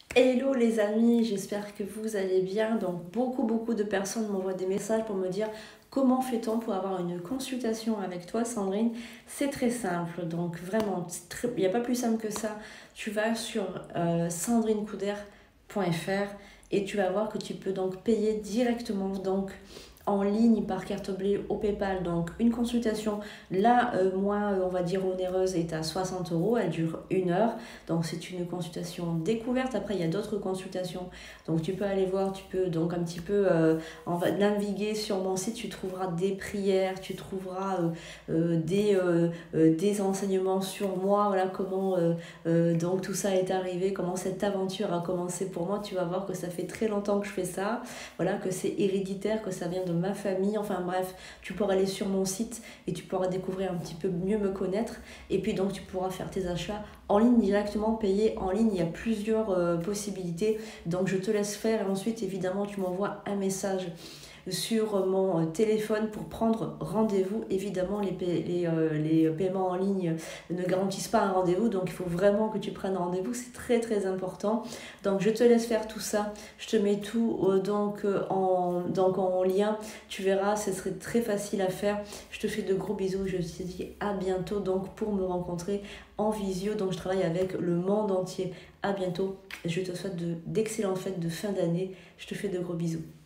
Hello les amis, j'espère que vous allez bien. Donc beaucoup de personnes m'envoient des messages pour me dire comment fait-on pour avoir une consultation avec toi Sandrine. C'est très simple, donc vraiment, il n'y a pas plus simple que ça. Tu vas sur sandrinecouder.fr et tu vas voir que tu peux donc payer directement donc en ligne par carte bleue au PayPal. Donc une consultation, là, moins on va dire onéreuse, est à 60 euros, elle dure 1 heure. Donc c'est une consultation découverte. Après, il y a d'autres consultations. Donc tu peux aller voir, tu peux donc un petit peu naviguer sur mon site, tu trouveras des prières, tu trouveras des enseignements sur moi, voilà comment donc tout ça est arrivé, comment cette aventure a commencé pour moi. Tu vas voir que ça fait très longtemps que je fais ça, voilà, que c'est héréditaire, que ça vient de ma famille. Enfin bref, tu pourras aller sur mon site et tu pourras découvrir un petit peu mieux me connaître. Et puis donc tu pourras faire tes achats en ligne directement, payer en ligne. Il y a plusieurs possibilités. Donc je te laisse faire et ensuite évidemment tu m'envoies un message sur mon téléphone pour prendre rendez-vous. Évidemment, les paiements en ligne ne garantissent pas un rendez-vous, donc il faut vraiment que tu prennes rendez-vous, c'est très important. Donc je te laisse faire tout ça, je te mets tout en lien, tu verras, ce serait très facile à faire. Je te fais de gros bisous, je te dis à bientôt donc pour me rencontrer en visio. Donc je travaille avec le monde entier. À bientôt, je te souhaite d'excellentes fêtes de fin d'année, je te fais de gros bisous.